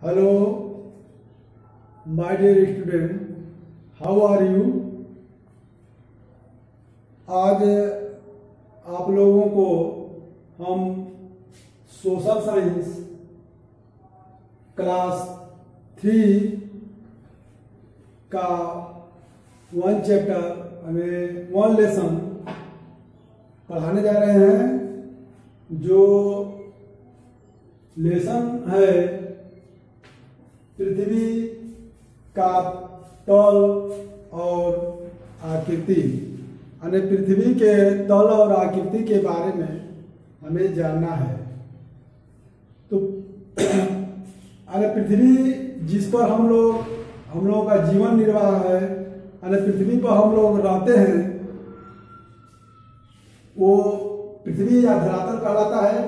Hello my dear student, how are you. आज आप लोगों को हम सोशल साइंस क्लास 3 का 1 चैप्टर हमें 1 लेसन पढ़ाने जा रहे हैं। जो लेसन है पृथ्वी का तल और आकृति, यानी पृथ्वी के तल और आकृति के बारे में हमें जानना है। तो यानी पृथ्वी जिस पर हम लोगों का जीवन निर्वाह है, यानी पृथ्वी पर हम लोग रहते हैं, वो पृथ्वी या धरातल कहलाता है।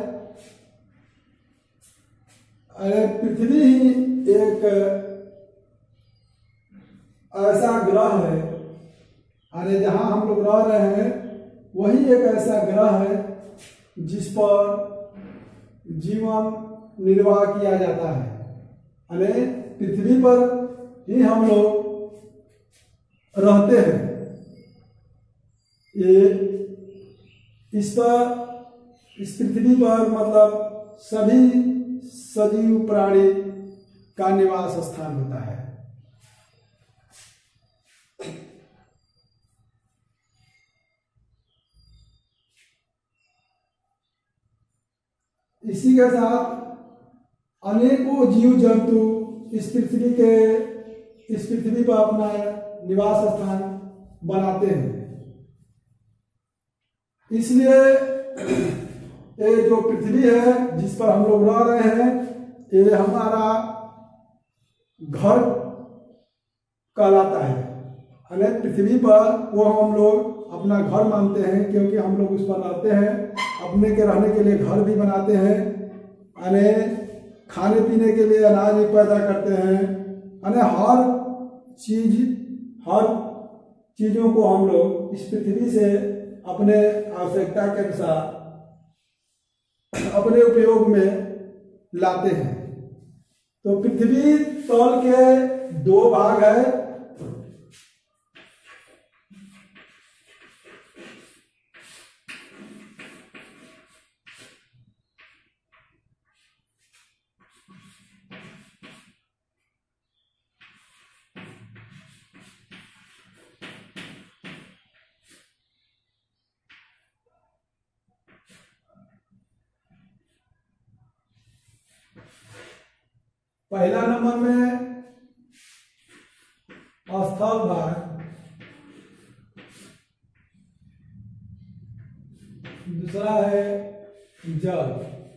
पृथ्वी ही एक ऐसा ग्रह है, अरे जहां हम लोग रह रहे हैं वही एक ऐसा ग्रह है जिस पर जीवन निर्वाह किया जाता है। अरे पृथ्वी पर ही हम लोग रहते हैं। ये इस पृथ्वी पर मतलब सभी सजीव प्राणी का निवास स्थान होता है। इसी के साथ अनेकों जीव जंतु इस पृथ्वी पर अपना निवास स्थान बनाते हैं। इसलिए ये जो पृथ्वी है जिस पर हम लोग रह रहे हैं, ये हमारा घर कहलाता है। यानी पृथ्वी पर वो हम लोग अपना घर मानते हैं, क्योंकि हम लोग उस पर रहते हैं। अपने के रहने के लिए घर भी बनाते हैं, यानी खाने पीने के लिए अनाज भी पैदा करते हैं। यानी हर चीजों को हम लोग इस पृथ्वी से अपने आवश्यकता के अनुसार अपने उपयोग में लाते हैं। तो पृथ्वी तल के 2 भाग है। पहला नंबर में स्थल भाग, दूसरा है जल।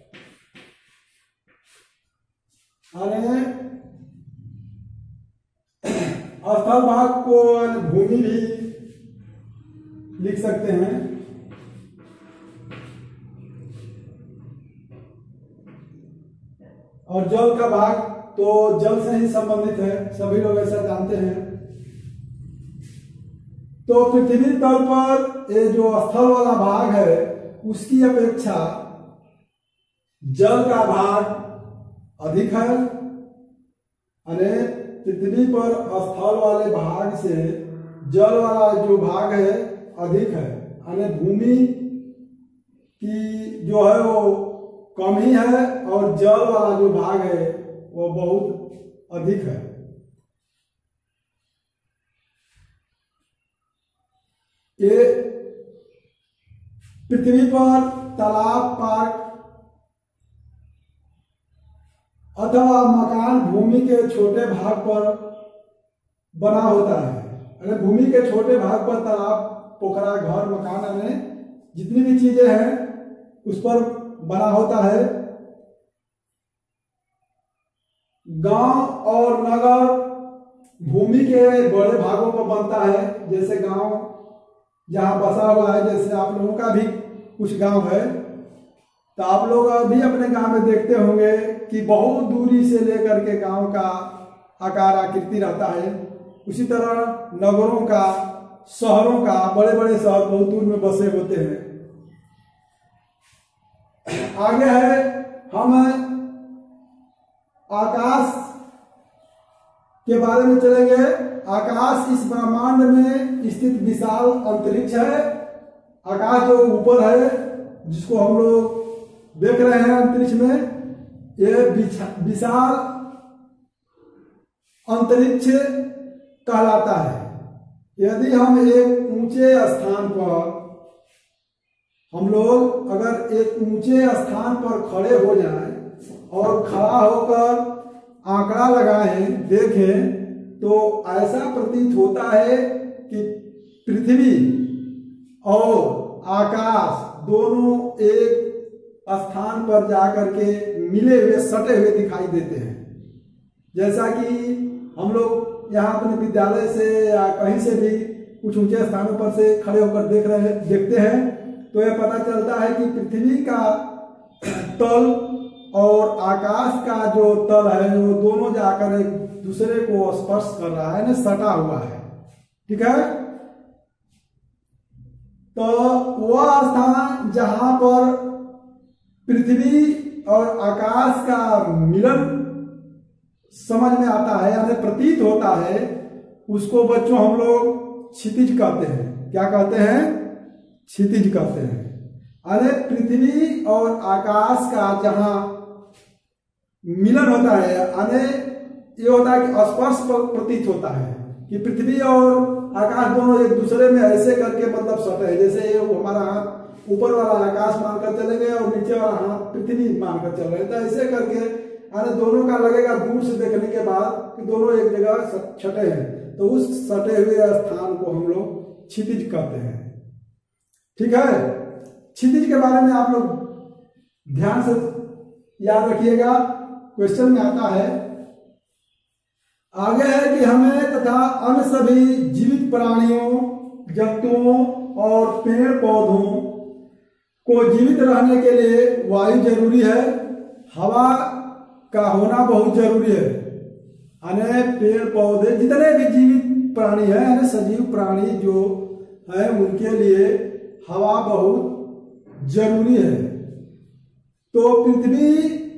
अरे स्थल भाग को भूमि भी लिख सकते हैं। और जल का भाग तो जल से ही संबंधित है, सभी लोग ऐसा जानते हैं। तो पृथ्वी तल पर ये जो स्थल वाला भाग है उसकी अपेक्षा जल का भाग अधिक है। यानी पृथ्वी पर स्थल वाले भाग से जल वाला जो भाग है अधिक है। यानी भूमि की जो है वो कम ही है और जल वाला जो भाग है वो बहुत अधिक है। ये पृथ्वी पर तालाब, पार्क अथवा मकान भूमि के छोटे भाग पर बना होता है। अगर भूमि के छोटे भाग पर तालाब, पोखरा, घर, मकान यानी जितनी भी चीजें हैं उस पर बना होता है। गांव और नगर भूमि के बड़े भागों पर बनता है। जैसे गांव जहां बसा हुआ है, जैसे आप लोगों का भी कुछ गांव है, तो आप लोग अभी अपने गांव में देखते होंगे कि बहुत दूरी से लेकर के गांव का आकार आकृति रहता है। उसी तरह नगरों का, शहरों का, बड़े बड़े शहर बहुत दूर में बसे होते हैं। आगे है हम आकाश के बारे में चलेंगे। आकाश इस ब्रह्मांड में स्थित विशाल अंतरिक्ष है। आकाश जो ऊपर है, जिसको हम लोग देख रहे हैं अंतरिक्ष में, यह विशाल अंतरिक्ष कहलाता है। यदि हम एक ऊंचे स्थान पर, हम लोग अगर एक ऊंचे स्थान पर खड़े हो जाएं और खड़ा होकर आंकड़ा लगाएं, देखें, तो ऐसा प्रतीत होता है कि पृथ्वी और आकाश दोनों एक स्थान पर जाकर के मिले हुए, सटे हुए दिखाई देते हैं। जैसा कि हम लोग यहाँ अपने विद्यालय से या कहीं से भी कुछ ऊंचे स्थानों पर से खड़े होकर देखते हैं, तो यह पता चलता है कि पृथ्वी का तल और आकाश का जो तल है, वो दोनों जाकर एक दूसरे को स्पर्श कर रहा है, सटा हुआ है। ठीक है, तो वह स्थान जहां पर पृथ्वी और आकाश का मिलन समझ में आता है, यानी प्रतीत होता है, उसको बच्चों हम लोग क्षितिज कहते हैं। क्या कहते हैं? क्षितिज कहते हैं। अरे पृथ्वी और आकाश का जहां मिलन होता है, यानी ये होता है कि स्पर्श प्रतीत होता है कि पृथ्वी और आकाश दोनों एक दूसरे में ऐसे करके मतलब सटे हैं। जैसे ये हमारा हाथ ऊपर वाला आकाश मानकर चलेंगे और नीचे वाला हाथ पृथ्वी मानकर चल रहे हैं, तो ऐसे करके यानी दोनों का लगेगा दूर से देखने के बाद कि दोनों एक जगह छटे हैं, तो उस सटे हुए स्थान को हम लोग क्षितिज कहते हैं। ठीक है, क्षितिज के बारे में आप लोग ध्यान से याद रखिएगा, क्वेश्चन में आता है। आगे है कि हमें तथा अन्य सभी जीवित प्राणियों, जंतुओं और पेड़ पौधों को जीवित रहने के लिए वायु जरूरी है, हवा का होना बहुत जरूरी है। यानी पेड़ पौधे, जितने भी जीवित प्राणी है, यानी सजीव प्राणी जो है, उनके लिए हवा बहुत जरूरी है। तो पृथ्वी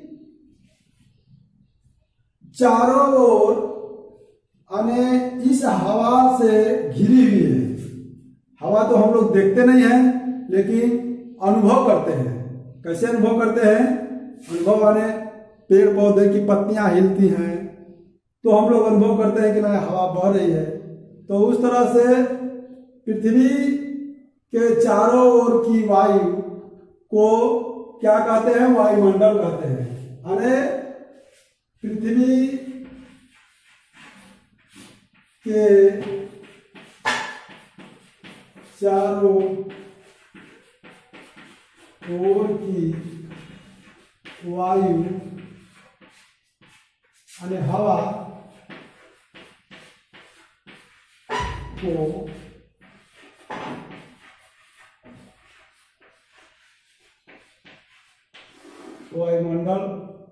चारों ओर यानी इस हवा से घिरी हुई है। हवा तो हम लोग देखते नहीं हैं, लेकिन अनुभव करते हैं। कैसे अनुभव करते हैं? अनुभव यानी पेड़ पौधे की पत्तियां हिलती हैं, तो हम लोग अनुभव करते हैं कि नहीं हवा बह रही है। तो उस तरह से पृथ्वी के चारों ओर की वायु को क्या कहते हैं? वायुमंडल कहते हैं। यानी पृथ्वी के चारों ओर की वायु यानी हवा को वायुमंडल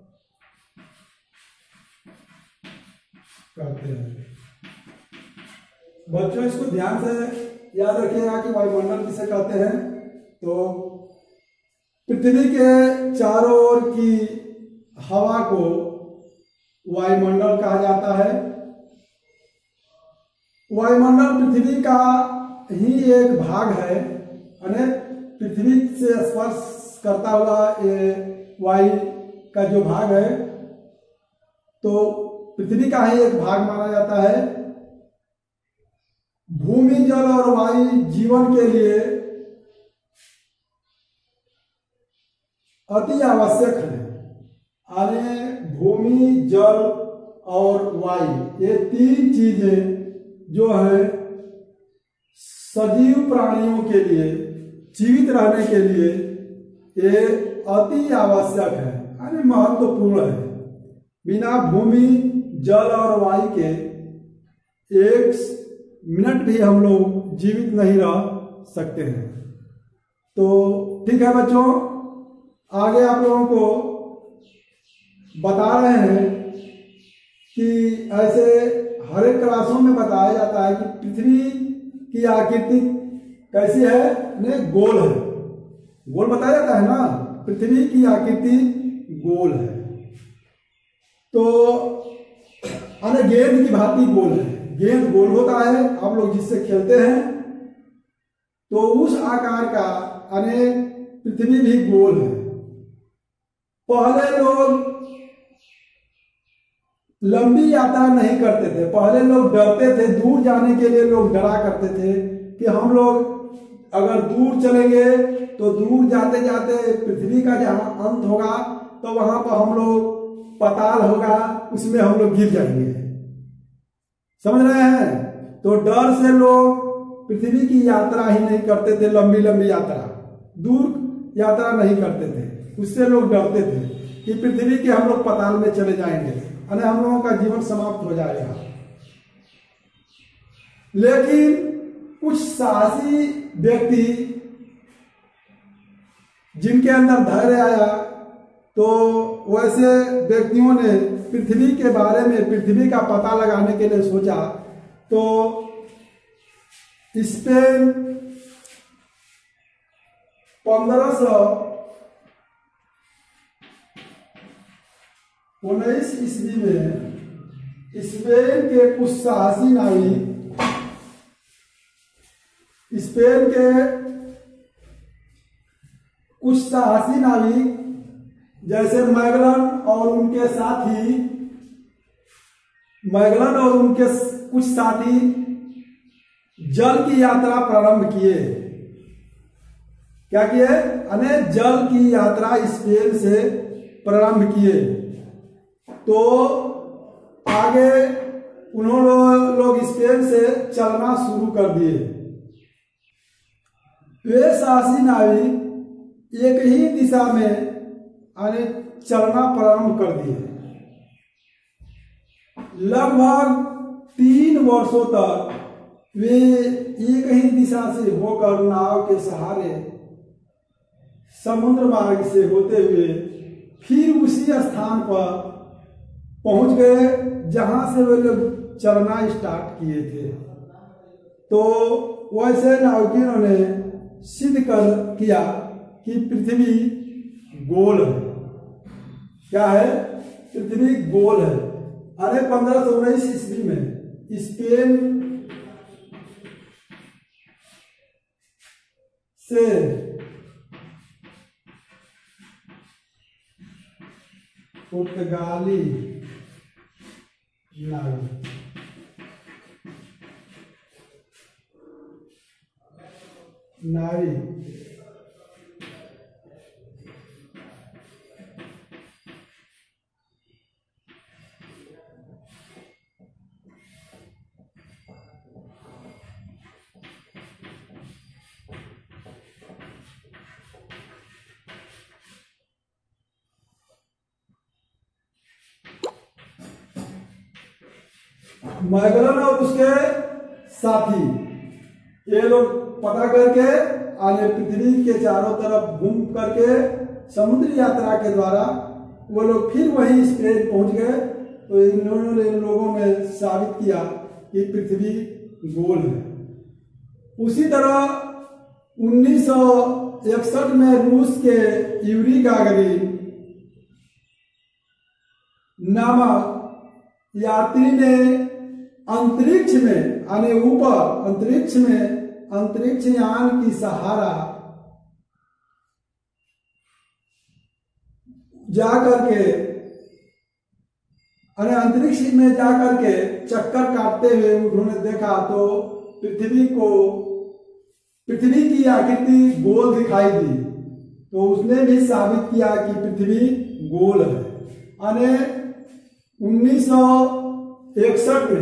कहते हैं। बच्चों इसको ध्यान से याद रखिएगा कि वायुमंडल किसे कहते हैं। तो पृथ्वी के चारों ओर की हवा को वायुमंडल कहा जाता है। वायुमंडल पृथ्वी का ही एक भाग है, यानी पृथ्वी से स्पर्श करता हुआ ये वायु का जो भाग है, तो पृथ्वी का ही एक भाग माना जाता है। भूमि, जल और वायु जीवन के लिए अति आवश्यक है। यानी भूमि, जल और वायु, ये तीन चीजें जो है सजीव प्राणियों के लिए, जीवित रहने के लिए ये अति आवश्यक है, यानी महत्वपूर्ण है। बिना भूमि, जल और वायु के एक मिनट भी हम लोग जीवित नहीं रह सकते हैं। तो ठीक है बच्चों, आगे आप लोगों को बता रहे हैं कि ऐसे हर एक क्लासों में बताया जाता है कि पृथ्वी की आकृति कैसी है? ने गोल है। गोल बताया जाता है ना, पृथ्वी की आकृति गोल है। तो अने गेंद की भांति गोल है। गेंद गोल होता है, आप लोग जिससे खेलते हैं, तो उस आकार का अने पृथ्वी भी गोल है। पहले लोग लंबी यात्रा नहीं करते थे, पहले लोग डरते थे, दूर जाने के लिए लोग डरा करते थे कि हम लोग अगर दूर चलेंगे तो दूर जाते जाते पृथ्वी का जहां अंत होगा तो वहां पर हम लोग पाताल होगा, उसमें हम लोग गिर जाएंगे। समझ रहे हैं? तो डर से लोग पृथ्वी की यात्रा ही नहीं करते थे, लंबी लंबी यात्रा, दूर यात्रा नहीं करते थे। उससे लोग डरते थे कि पृथ्वी के हम लोग पाताल में चले जाएंगे, अने हम लोगों का जीवन समाप्त हो जाएगा। लेकिन कुछ साहसी व्यक्ति जिनके अंदर धैर्य आया, तो वैसे व्यक्तियों ने पृथ्वी के बारे में, पृथ्वी का पता लगाने के लिए सोचा। तो स्पेन 1519 ईस्वी में स्पेन के कुछ साहसी नाविक, स्पेन के कुछ साहसी नाविक जैसे मैगलन और उनके कुछ साथी जल की यात्रा प्रारंभ किए। क्या किए? अने जल की यात्रा स्पेन से प्रारंभ किए। तो आगे उन्होंने लोग स्पेन से चलना शुरू कर दिए। वे साहसी नाविक एक ही दिशा में चलना प्रारंभ कर दिए। लगभग 3 वर्षों तक वे एक ही दिशा से होकर नाव के सहारे समुद्र मार्ग से होते हुए फिर उसी स्थान पर पहुंच गए जहां से वे लोग चलना स्टार्ट किए थे। तो वैसे नाविकों ने सिद्ध कर किया कि पृथ्वी गोल है। क्या है? पृथ्वी गोल है। अरे 1519 ईस्वी में स्पेन से पुर्तगाली नाविक मैगलन और उसके साथी, ये लोग पता करके आने पृथ्वी के चारों तरफ घूम करके समुद्री यात्रा के द्वारा वो लोग फिर वहीं स्पेन पहुंच गए। तो इन्होंने इन लोगों ने साबित किया कि पृथ्वी गोल है। उसी तरह 1961 में रूस के यूरी गागरिन नामक यात्री ने अंतरिक्ष में आने ऊपर अंतरिक्ष यान की सहारा जाकर के अंतरिक्ष में जाकर के चक्कर काटते हुए उन्होंने देखा तो पृथ्वी की आकृति गोल दिखाई दी। तो उसने भी साबित किया कि पृथ्वी गोल है। 1961 में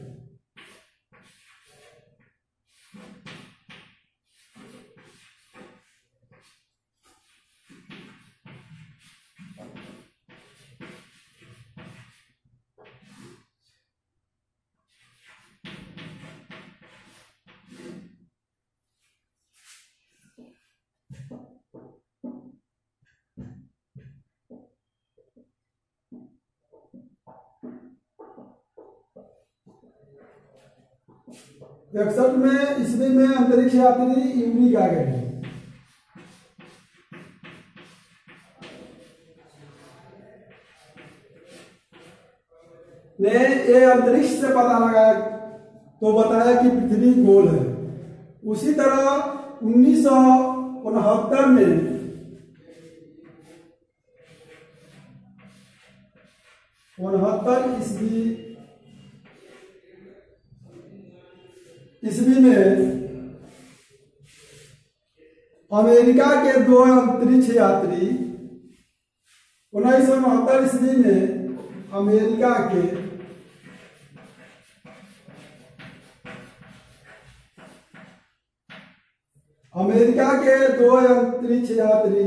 ईस्वी में अंतरिक्ष यात्री यूरी गागरिन ने ये अंतरिक्ष से पता लगाया तो बताया कि पृथ्वी गोल है। उसी तरह 1969 में ईस्वी में अमेरिका के 2 अंतरिक्ष यात्री 1969 ईस्वी में अमेरिका के दो अंतरिक्ष यात्री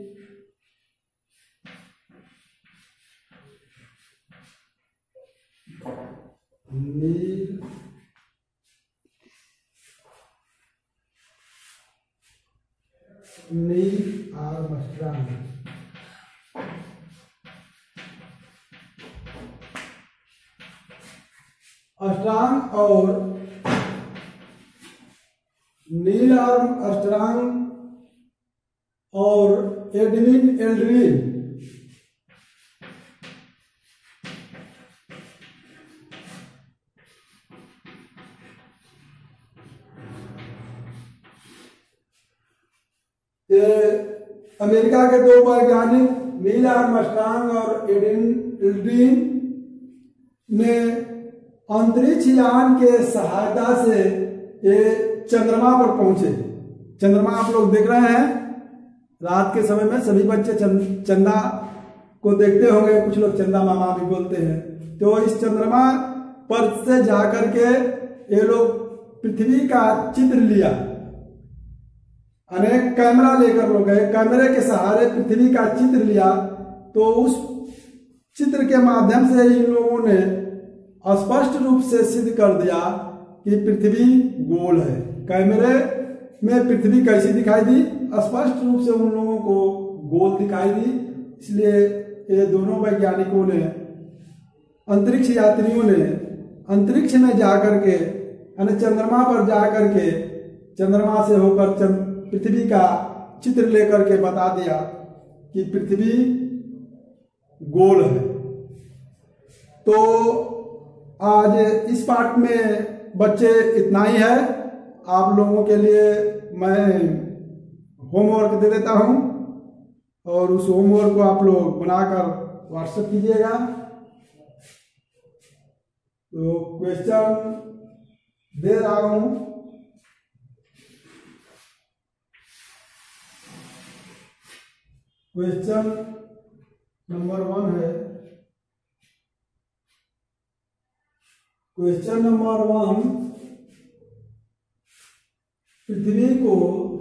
नील आर्मस्ट्रांग और नील आर्मस्ट्रांग और एडविन एल्ड्रिन अमेरिका के 2 वैज्ञानिक नील आर्मस्ट्रांग और एडविन एल्ड्रिन ने अंतरिक्ष यान के सहायता से ये चंद्रमा पर पहुंचे। चंद्रमा आप लोग देख रहे हैं, रात के समय में सभी बच्चे चंदा को देखते होंगे, कुछ लोग चंदा मामा भी बोलते हैं। तो इस चंद्रमा पर से जाकर के ये लोग पृथ्वी का चित्र लिया, अनेक कैमरा लेकर लोग गए, कैमरे के सहारे पृथ्वी का चित्र लिया। तो उस चित्र के माध्यम से इन लोगों ने स्पष्ट रूप से सिद्ध कर दिया कि पृथ्वी गोल है। कैमरे में पृथ्वी कैसी दिखाई दी? स्पष्ट रूप से उन लोगों को गोल दिखाई दी। इसलिए ये दोनों वैज्ञानिकों ने, अंतरिक्ष यात्रियों ने अंतरिक्ष में जाकर के यानी चंद्रमा पर जाकर के चंद्रमा से होकर पृथ्वी का चित्र लेकर के बता दिया कि पृथ्वी गोल है। तो आज इस पाठ में बच्चे इतना ही है। आप लोगों के लिए मैं होमवर्क दे देता हूं और उस होमवर्क को आप लोग बनाकर व्हाट्सएप कीजिएगा। तो क्वेश्चन दे रहा हूं। क्वेश्चन नंबर 1 है। क्वेश्चन नंबर 1, पृथ्वी को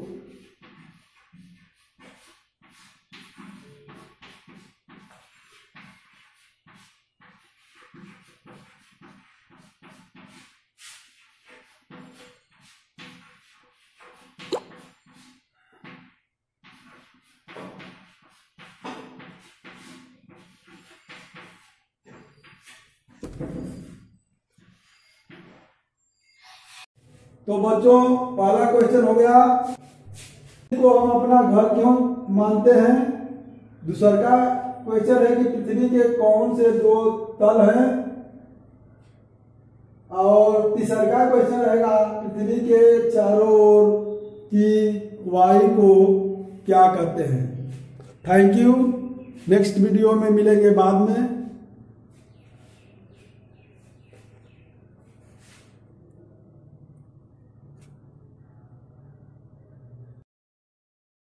तो बच्चों पहला क्वेश्चन हो गया, को हम अपना घर क्यों मानते हैं। दूसरा का क्वेश्चन है कि पृथ्वी के कौन से 2 तल हैं। और तीसरा का क्वेश्चन रहेगा, पृथ्वी के चारों ओर की वायु को क्या कहते हैं। Thank you. नेक्स्ट वीडियो में मिलेंगे बाद में।